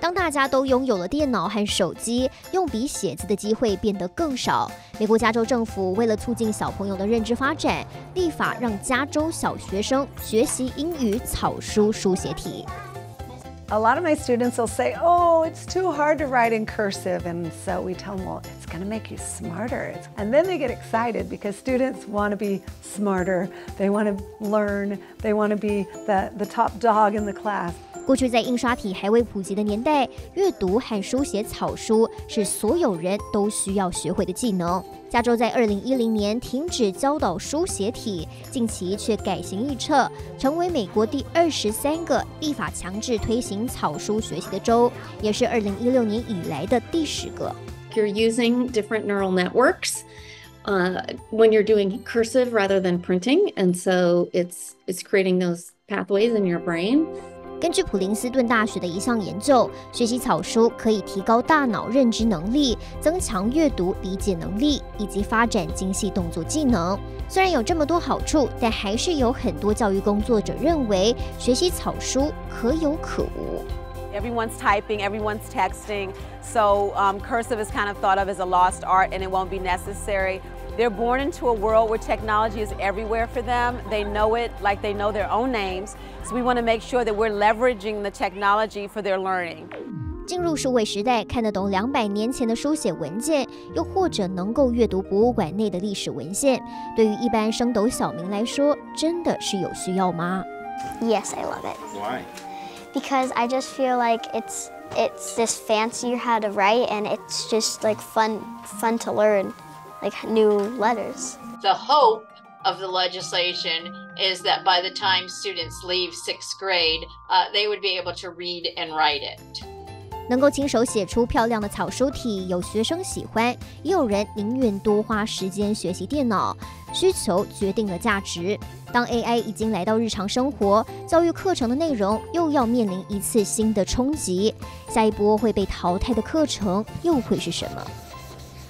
当大家都拥有了电脑和手机，用笔写字的机会变得更少。美国加州政府为了促进小朋友的认知发展，立法让加州小学生学习英语草书书写体。 A lot of my students will say, oh, it's too hard to write in cursive. And so we tell them, well, it's going to make you smarter. And then they get excited because students want to be smarter. They want to learn. They want to be the top dog in the class. 过去在印刷体还未普及的年代，阅读和书写草书是所有人都需要学会的技能。加州在2010年停止教导书写体，近期却改弦易辙，成为美国第23个立法强制推行草书学习的州，也是2016年以来的第10个。 You're using different neural networks when you're doing cursive rather than printing, and so it's creating those pathways in your brain. 根据普林斯顿大学的一项研究，学习草书可以提高大脑认知能力，增强阅读理解能力，以及发展精细动作技能。虽然有这么多好处，但还是有很多教育工作者认为，学习草书可有可无。 Everyone's typing, everyone's texting, so cursive is kind of thought of as a lost art, and it won't be necessary. They're born into a world where technology is everywhere for them. They know it like they know their own names. So we want to make sure that we're leveraging the technology for their learning. 进入数位时代，看得懂200年前的书写文件，又或者能够阅读博物馆内的历史文献，对于一般升斗小民来说，真的是有需要吗？ Yes, I love it. Why? Because I just feel like it's this fancier how to write, and it's just like fun to learn. Like new letters. The hope of the legislation is that by the time students leave 6th grade, they would be able to read and write it. 能够亲手写出漂亮的草书体，有学生喜欢，也有人宁愿多花时间学习电脑。需求决定了价值。当 AI 已经来到日常生活，教育课程的内容又要面临一次新的冲击。下一波会被淘汰的课程又会是什么？